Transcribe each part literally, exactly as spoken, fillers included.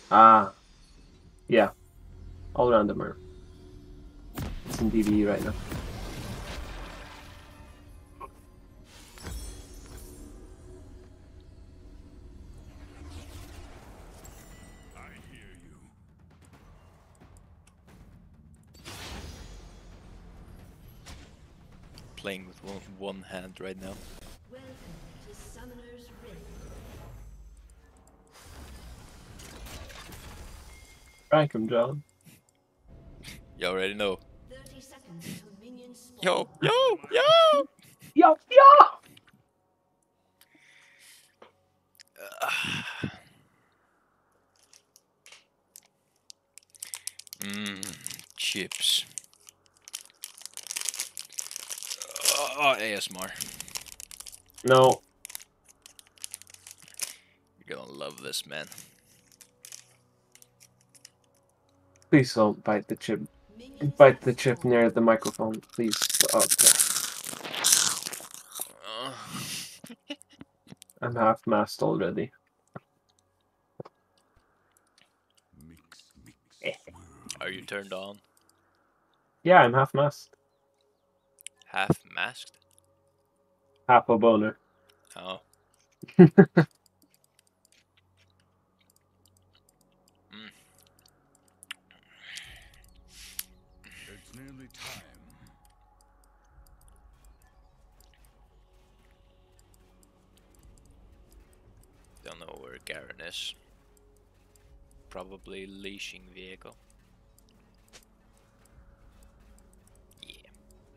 Ah, yeah. All around the mirror. It's in D B E right now. Playing with one, one hand right now. Welcome to Summoner's Rift. Rank him, John. You already know. thirty seconds until minions spawn. Yo, yo, yo! Yo, yo! Mmm, chips. Oh, A S M R. No. You're gonna love this, man. Please don't bite the chip. Minions Bite have the chip spawned. near the microphone, please. Okay. I'm half mast already. Are you turned on? Yeah, I'm half mast. Half masked? Half a boner. Oh. Mm. It's nearly time. Don't know where Garen is. Probably leashing Viego. Yeah.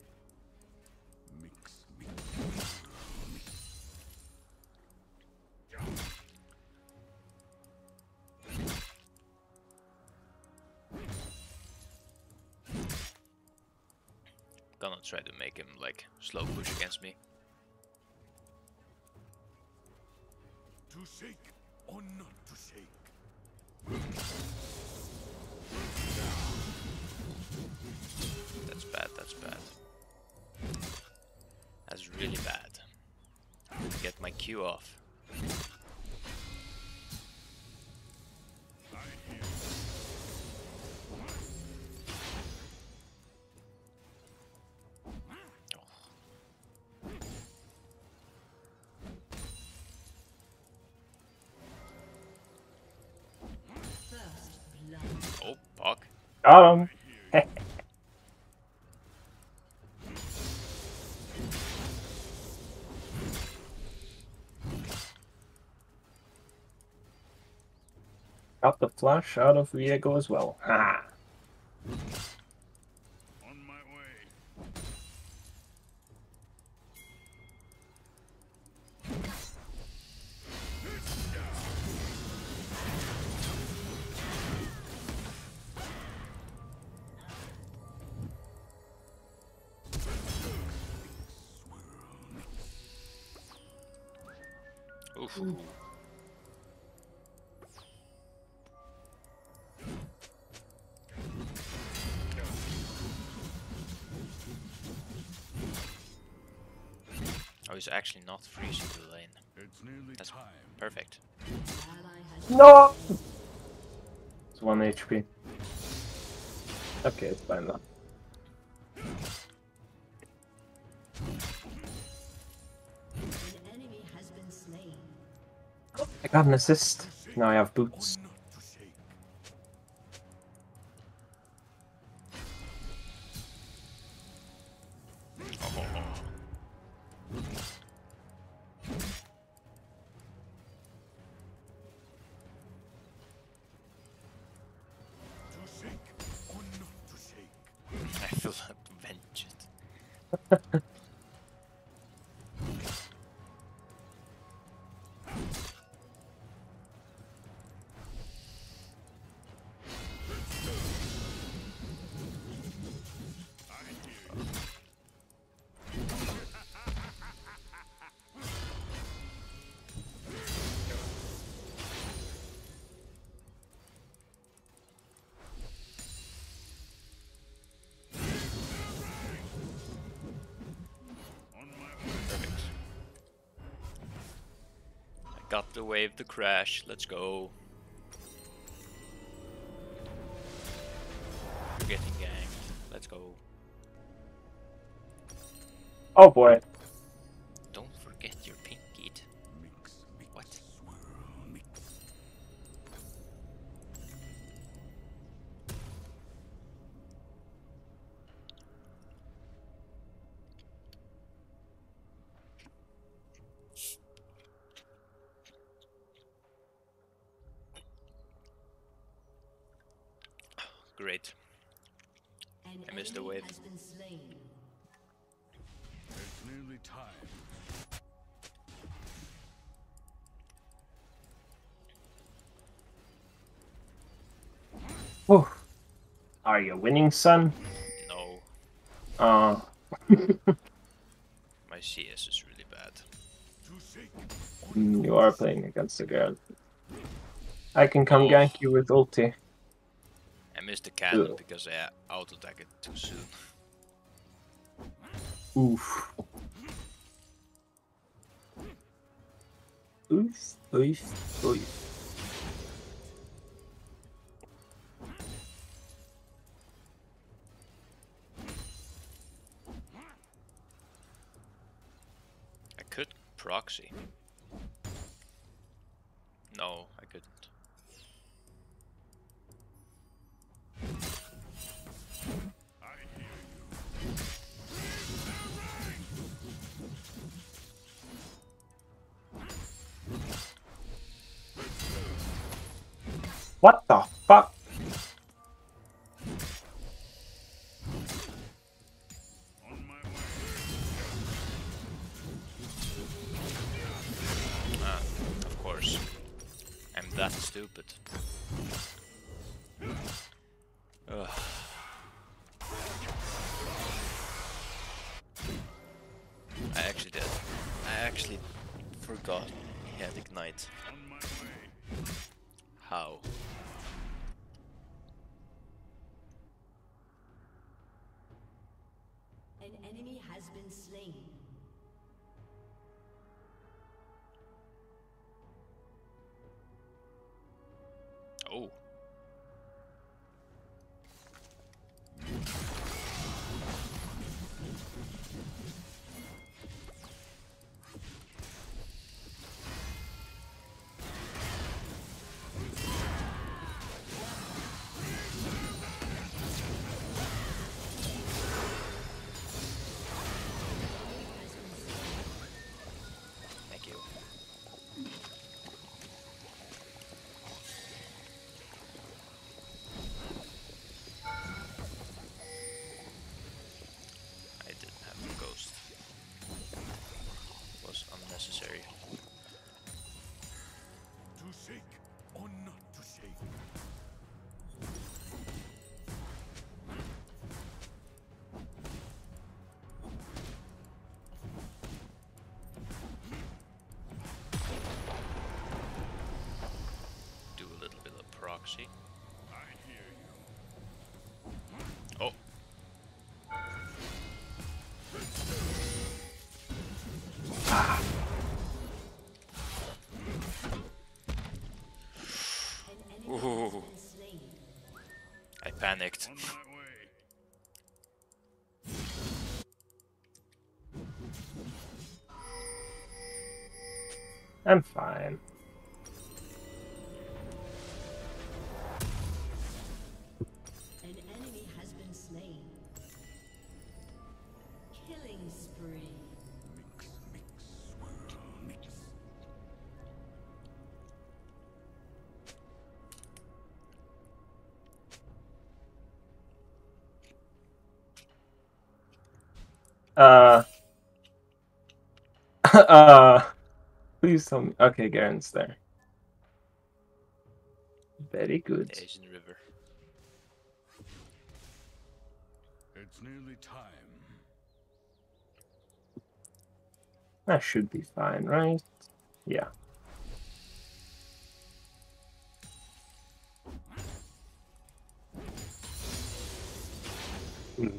Mix, mix. Gonna try to make him like slow push against me. To shake or not to shake. That's bad, that's bad. That's really bad. Get my Q off. First blood. Oh, fuck. Got him. Got the flash out of Viego as well. Ha! On my way. Oof. Oh, he's actually not freezing the lane. It's nearly That's time. perfect. Ally has No! It's one H P. Okay, it's fine now. an enemy has been slain. I got an assist. Now I have Or boots. not to shake. To shake or not to shake. I feel avenged. On my way. Perfect. I got the wave to crash. Let's go. go. Oh boy. Don't forget your pink kid. Mix, mix, What? swirl, mix. Great. An I missed the enemy wave. has been slain. It's nearly time. Whew. Are you winning, son? No, Uh, my C S is really bad. To shake. mm, you are playing against a girl. I can come Oh. gank you with ulti. I missed the cannon Ugh. because I auto-attacked it too soon. Oof. Oof, oof, oof. I could proxy. No, I couldn't. I hear you. What the fuck? On my way. Ah, of course. I'm that stupid. Ugh. I actually did. I actually forgot he had ignite. On my way. How? An enemy has been slain. Oh. Thank you. I didn't have the ghost. It was unnecessary. To shake or not to shake. Do a little bit of proxy. I hear you. Oh. An enemy has Ooh. been slain. I panicked. On my way. I'm fine. An enemy has been slain. Killing spree. Mix, mix, swirl, mix. Uh. uh. Please tell me. Okay, Garen's there. Very good. The Asian River. It's nearly time. That should be fine, right? Yeah. Mm.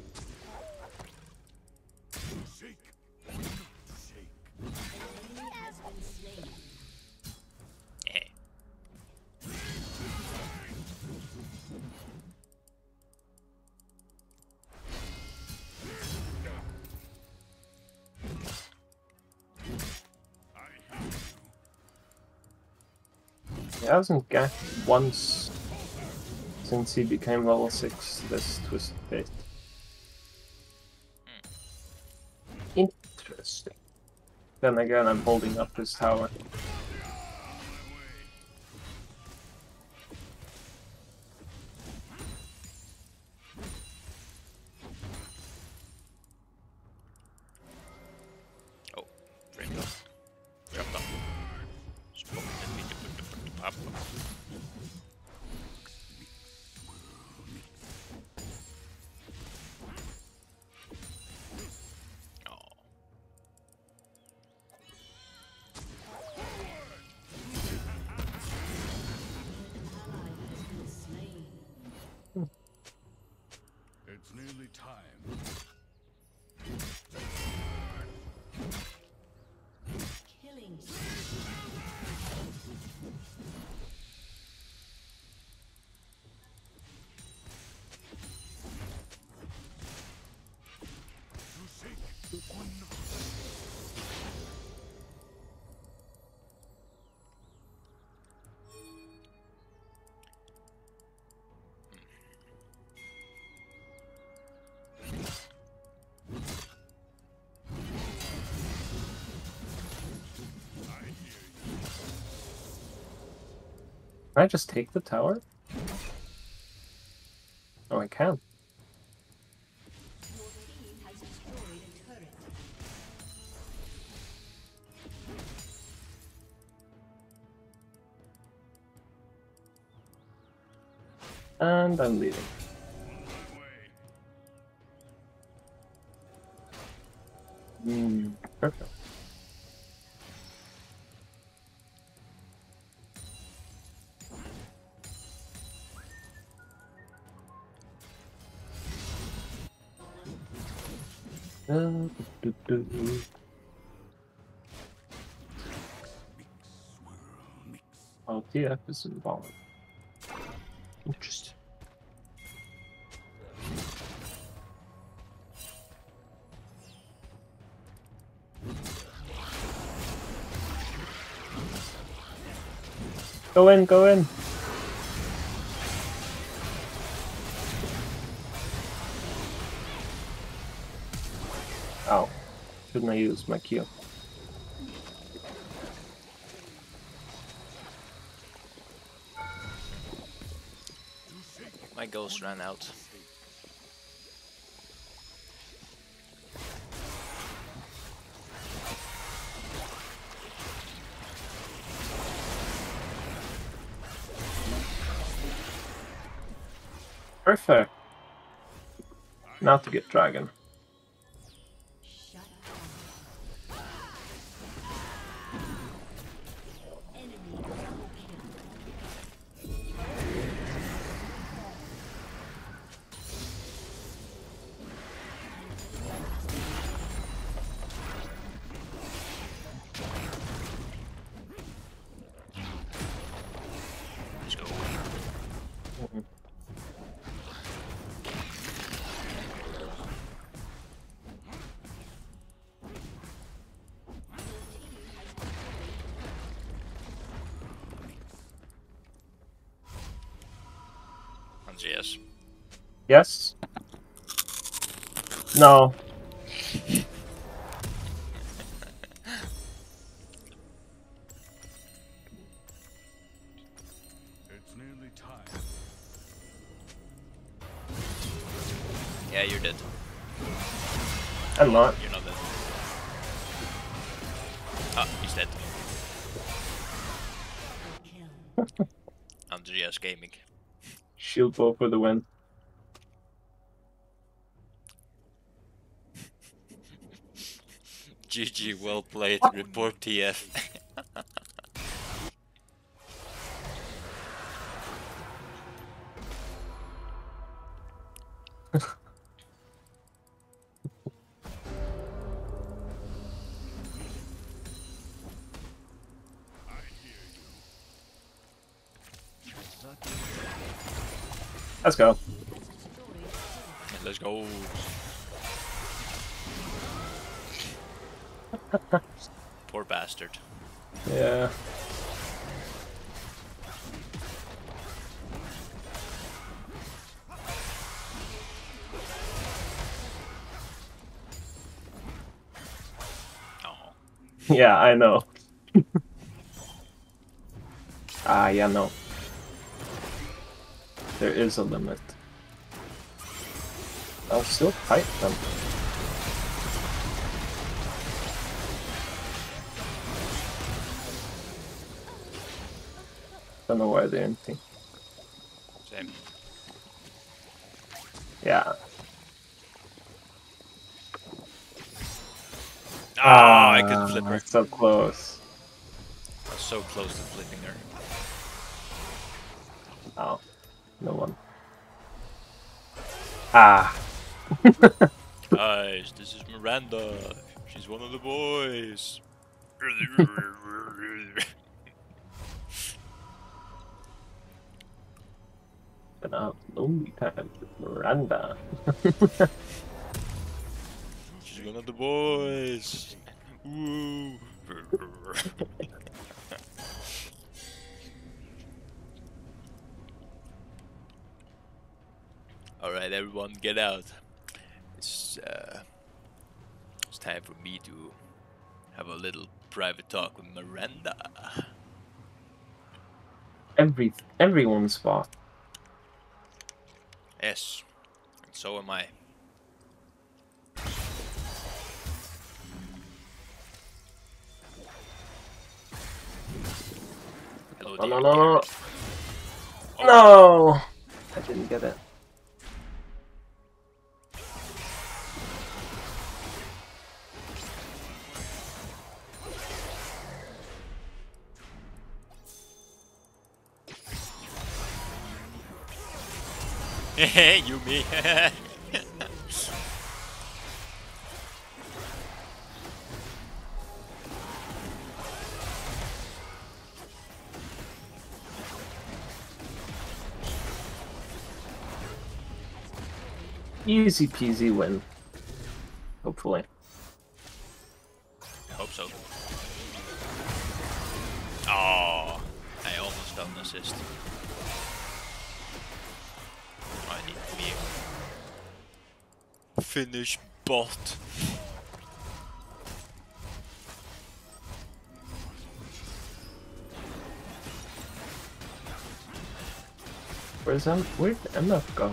To shake or not to shake. An enemy has been slain. Eh. hasn't ganked once since he became level six, this Twisted Fate. Interesting. Then again, I'm holding up his tower. Oh, Rainbow. Jump up. Spoke and me to put the put the pop. Oh. It's nearly time. Killing. To seek or not. Can I just take the tower? Oh, I can. Your team has destroyed a turret. And I'm leaving. Hmm, perfect. Uh, do, do, do. Oh, T F is involved. Interesting. Go in, go in. Oh, shouldn't I use my Q? My ghost ran out. Perfect. Now to get dragon. Shut down. Enemy double kill. Let's go. Mhm. Yes. Yes? No. It's nearly time. Yeah, you're dead. I'm not. You're not dead. Ah, he's dead. Kill. Andreas Gaming. Shield bow for the win. G G, well played. Report T F. Let's go. Let's go. Poor bastard. Yeah. Yeah, I know. Ah, yeah, no. There is a limit. I'll still fight them. Don't know why they're empty. Same. Yeah. Ah, I could flip her. So close. I was so close to flipping her. Oh, no one. Ah. Guys, this is Miranda. She's one of the boys. Been a lonely time with Miranda. She's one of the boys. Woo. All right, everyone, get out. It's uh, it's time for me to have a little private talk with Miranda. Every everyone's spot. Yes, and so am I. Hello, No, dear no, no, no, no. Oh. No! I didn't get it. Hey, you me. Easy peasy win. Hopefully. I hope so. Oh, I almost got an assist. I need to be finish bot. Where's M? Where'd M F go?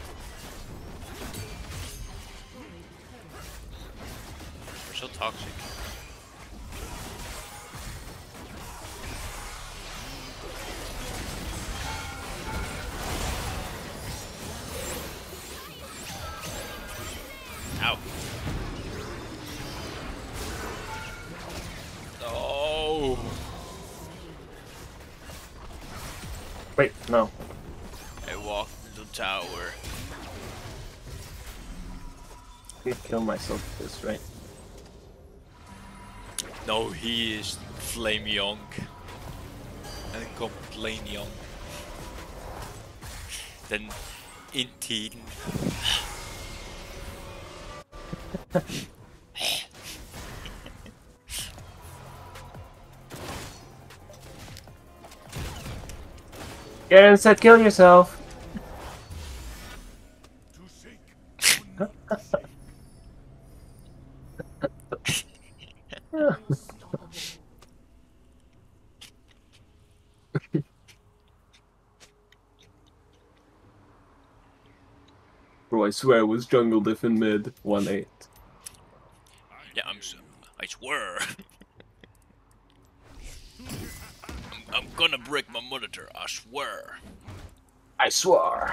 We're so toxic. Ow. No. Wait, no. I walked into the tower. I could kill myself with this, right? No, he is flame young. And complain young. Then in teen. Garen said kill yourself. To seek Bro, I swear it was jungle diff in mid. one eight. Yeah, I'm so, I swear. I'm, I'm gonna break my monitor, I swear. I swear.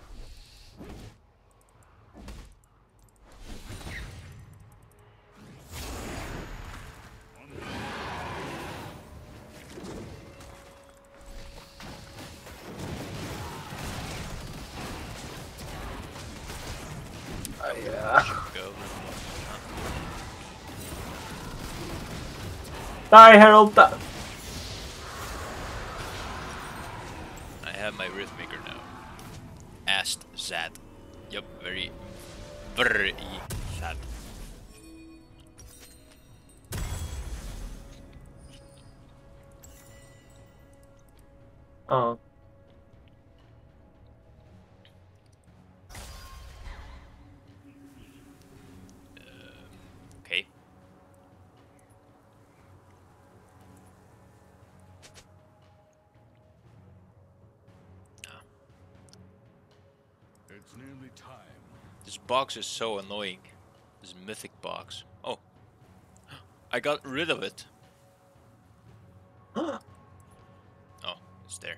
Oh, yeah. Go. Die, Herald! Die. I have my Rhythmaker now. Asked Zad. Yup, very, very sad. Oh. Okay. It's nearly time. This box is so annoying. This mythic box. Oh. I got rid of it. Oh, it's there.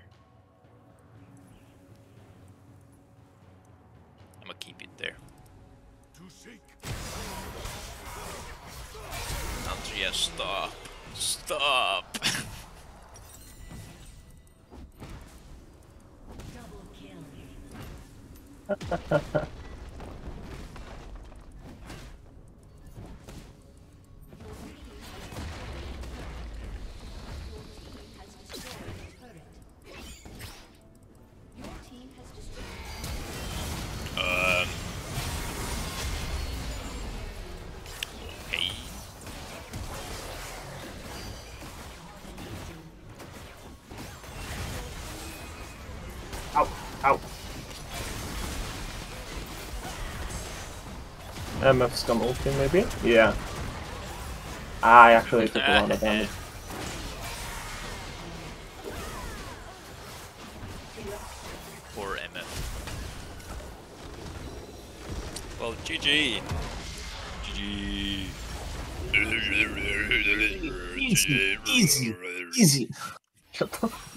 I'm gonna keep it there. To seek. Andrea, stop. Stop. Double kill. Has destroyed a turret. Your team has destroyed. Um. Hey. Ow, ow. M F scum ulting maybe? Yeah. I actually took a lot of damage. Poor M F. Well, G G. G G. Easy, easy, easy. Shut the